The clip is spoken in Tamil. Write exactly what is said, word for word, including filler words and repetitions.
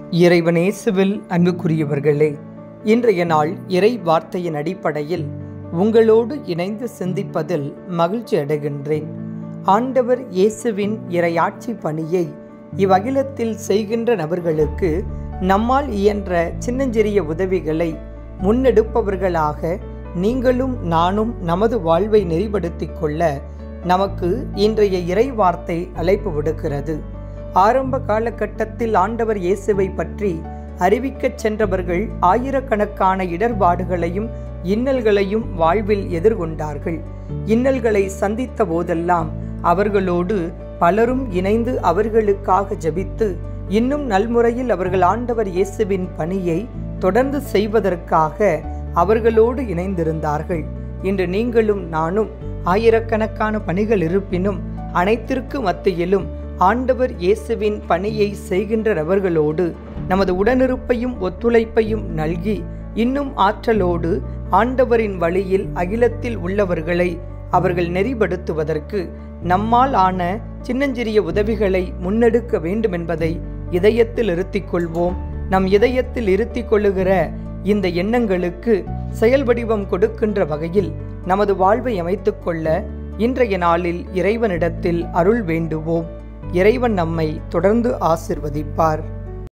இறைவனேசுவில் அன்புக்குரியவர்களே, இன்றைய நாள் இறை வார்த்தையின் அடிப்படையில் உங்களோடு இணைந்து சிந்திப்பதில் மகிழ்ச்சி அடைகின்றேன். ஆண்டவர் இயேசுவின் இறையாட்சி பணியை இவ்வகிலத்தில் செய்கின்ற நபர்களுக்கு நம்மால் இயன்ற சின்னஞ்சிறிய உதவிகளை முன்னெடுப்பவர்களாக நீங்களும் நானும் நமது வாழ்வை நெறிப்படுத்திக் கொள்ள நமக்கு இன்றைய இறை வார்த்தை அழைப்பு விடுக்கிறது. ஆரம்ப காலகட்டத்தில் ஆண்டவர் இயேசுவை பற்றி அறிவிக்கச் சென்றவர்கள் ஆயிரக்கணக்கான இடர்பாடுகளையும் இன்னல்களையும் வாழ்வில் எதிர்கொண்டார்கள். இன்னல்களை சந்தித்த போதெல்லாம் அவர்களோடு பலரும் இணைந்து அவர்களுக்காக ஜெபித்து இன்னும் நல்முறையில் அவர்கள் ஆண்டவர் இயேசுவின் பணியை தொடர்ந்து செய்வதற்காக அவர்களோடு இணைந்திருந்தார்கள். இன்று நீங்களும் நானும் ஆயிரக்கணக்கான பணிகள் இருப்பினும் அனைத்திற்கு மத்தியிலும் ஆண்டவர் இயேசுவின் பணியை செய்கின்ற நபர்களோடு நமது உடனிருப்பையும் ஒத்துழைப்பையும் நல்கி இன்னும் ஆற்றலோடு ஆண்டவரின் வழியில் அகிலத்தில் உள்ளவர்களை அவர்கள் நெறிப்படுத்துவதற்கு நம்மால் ஆன சின்னஞ்சிறிய உதவிகளை முன்னெடுக்க வேண்டும் என்பதை இதயத்தில் இருத்திக் கொள்வோம். நம் இதயத்தில் இருத்திக் கொள்ளுகிற இந்த எண்ணங்களுக்கு செயல் வடிவம் கொடுக்கின்ற வகையில் நமது வாழ்வை அமைத்துக் கொள்ள இன்றைய நாளில் இறைவனிடத்தில் அருள் வேண்டுவோம். இறைவன் நம்மை தொடர்ந்து ஆசிர்வதிப்பார்.